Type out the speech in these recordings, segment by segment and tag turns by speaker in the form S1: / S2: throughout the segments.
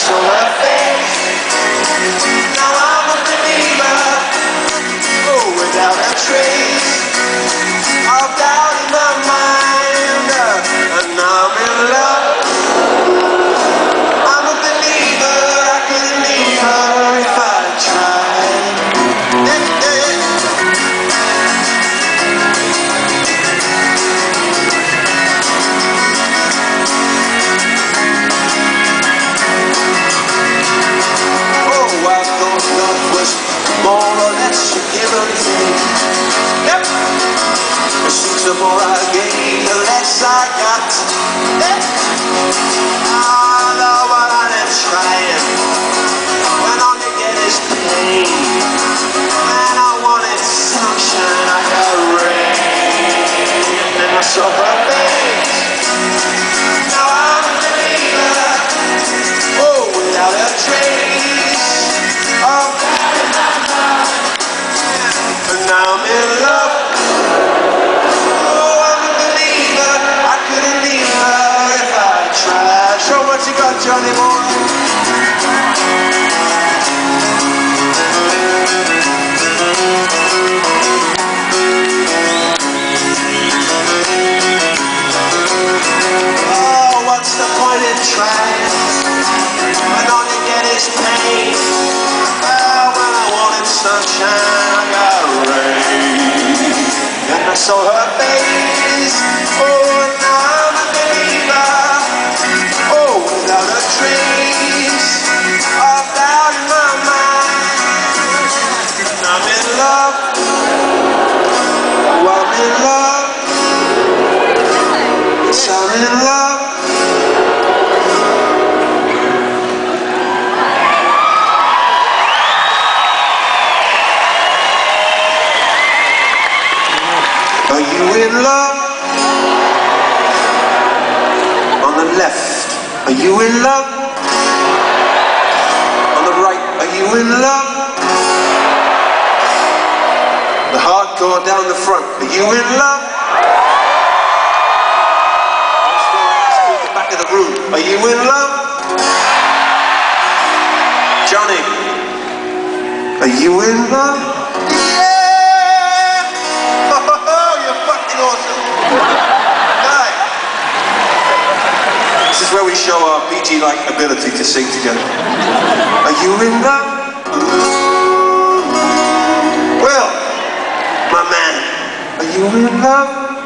S1: saw her face. Now I'm a believer, oh, without a trace of doubt in my mind, and now I'm in love. I'm a believer, I couldn't leave her if I tried. Oh, I thought love was more or less a given thing. Yep. It seems the more I gave, the less I got. Yep. I know what I am trying. When all you get is pain. When I wanted sunshine, I got rain. And I saw her face. Now I'm a believer, oh, without a trace of doubt in my mind. And now I'm in love. Oh, I'm a believer, I couldn't leave her if I tried. Show what you got, Johnny boy. Oh, what's the point in trying when all you get is pain? Oh, when I wanted sunshine, I got rain. And I saw her face. Oh, and now I'm a believer, oh, without a trace of doubt in my mind. And I'm in love. Oh, I'm in love. Yes, I'm in love. Are you in love? On the left, are you in love? On the right, are you in love? The hardcore down the front, are you in love? Let's go ask you at the back of the room, are you in love? Johnny, are you in love? This is where we show our Bee Gee-like ability to sing together. Are you in love? Well, my man, are you in love?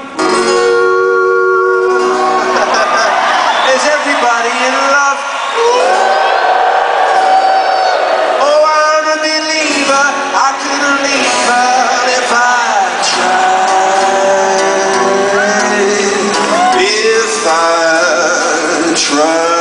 S1: Is everybody in love? Oh, I'm a believer, I couldn't leave her if I tried. If I tried.